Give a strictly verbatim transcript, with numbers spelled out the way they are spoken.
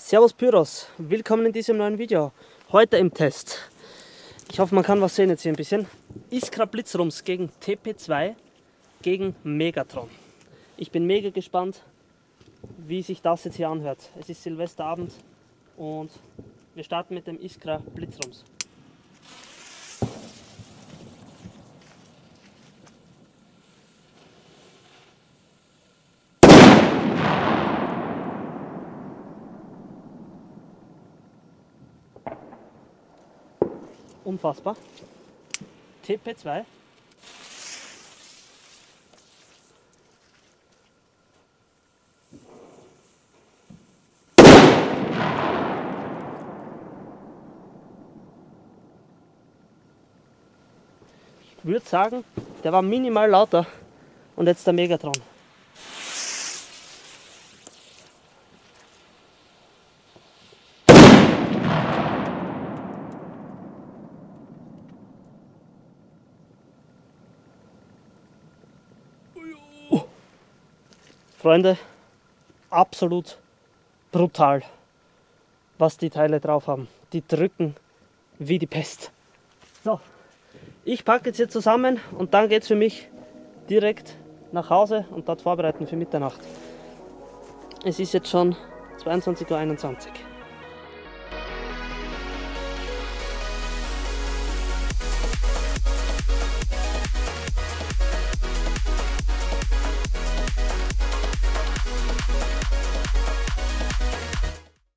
Servus Pyros, willkommen in diesem neuen Video. Heute im Test. Ich hoffe, man kann was sehen jetzt hier ein bisschen. Iskra Blitzrums gegen T P zwei gegen Megatron. Ich bin mega gespannt, wie sich das jetzt hier anhört. Es ist Silvesterabend und wir starten mit dem Iskra Blitzrums. Unfassbar. T P zwei. Ich würde sagen, der war minimal lauter. Und jetzt der Megatron. Freunde, absolut brutal, was die Teile drauf haben. Die drücken wie die Pest. So, ich packe jetzt hier zusammen und dann geht es für mich direkt nach Hause und dort vorbereiten für Mitternacht. Es ist jetzt schon zweiundzwanzig Uhr einundzwanzig.